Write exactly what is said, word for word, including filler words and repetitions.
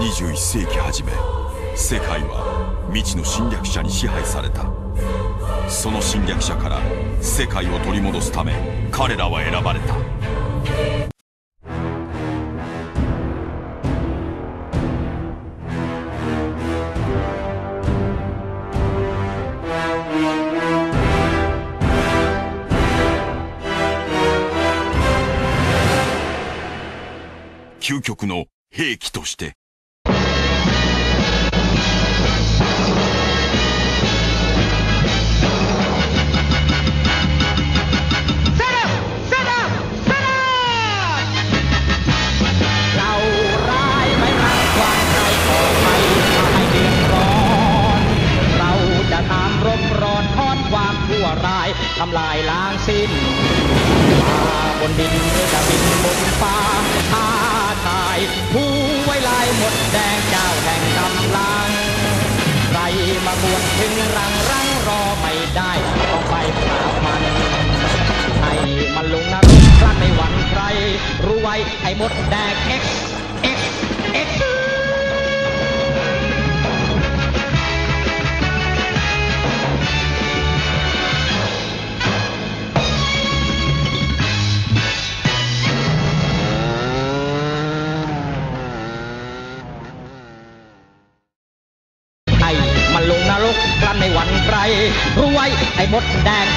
にじゅういっせいき初め、世界は未知の侵略者に支配された。その侵略者から世界を取り戻すため彼らは選ばれた。究極の兵器として。 ทำลายล้างสิ้นมาบนดินจะบินบนฟ้าท้าทายผู้ไว้ลายหมดแดงเจ้าแห่งกำลังใครมาบวนถึงรังรังรอไม่ได้ต้องไปปราบมันให้มันลงนรกพระในวันใครรู้ไว้ไอ้หมดแดง X X Xมันลงนรกกลั้นในวันไกลรู้ไว้ไอ้มดแดง